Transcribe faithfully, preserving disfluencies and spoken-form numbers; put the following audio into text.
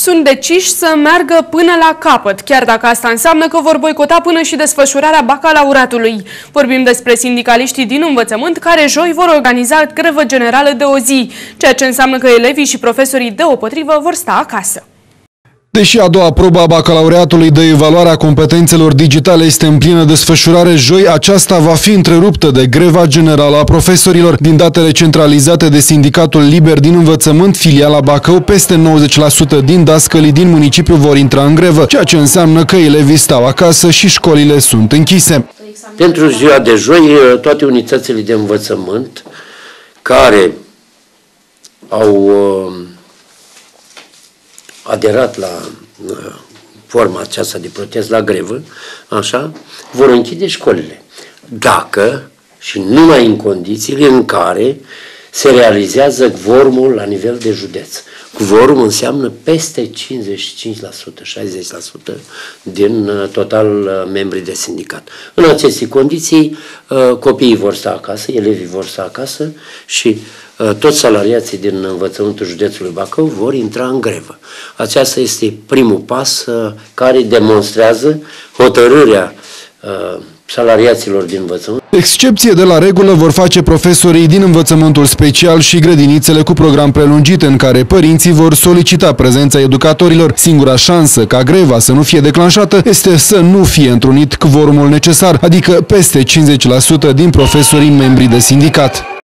sunt deciși să meargă până la capăt, chiar dacă asta înseamnă că vor boicota până și desfășurarea bacalaureatului. Vorbim despre sindicaliștii din învățământ care joi vor organiza grevă generală de o zi, ceea ce înseamnă că elevii și profesorii deopotrivă vor sta acasă. Deși a doua probă a bacalaureatului de evaluare a competențelor digitale este în plină desfășurare, joi aceasta va fi întreruptă de greva generală a profesorilor. Din datele centralizate de Sindicatul Liber din Învățământ, filiala Bacău, peste nouăzeci la sută din dascălii din municipiu vor intra în grevă, ceea ce înseamnă că elevii stau acasă și școlile sunt închise. Pentru ziua de joi, toate unitățile de învățământ care au aderat la uh, forma aceasta de protest, la grevă, așa, vor închide școlile. Dacă și numai în condițiile în care se realizează quorumul la nivel de județ. Quorum înseamnă peste cincizeci și cinci la sută, șaizeci la sută din uh, total uh, membrii de sindicat. În aceste condiții, uh, copiii vor sta acasă, elevii vor sta acasă și toți salariații din învățământul județului Bacău vor intra în grevă. Aceasta este primul pas care demonstrează hotărârea salariaților din învățământ. Excepție de la regulă vor face profesorii din învățământul special și grădinițele cu program prelungit, în care părinții vor solicita prezența educatorilor. Singura șansă ca greva să nu fie declanșată este să nu fie întrunit quorumul necesar, adică peste cincizeci la sută din profesorii membri de sindicat.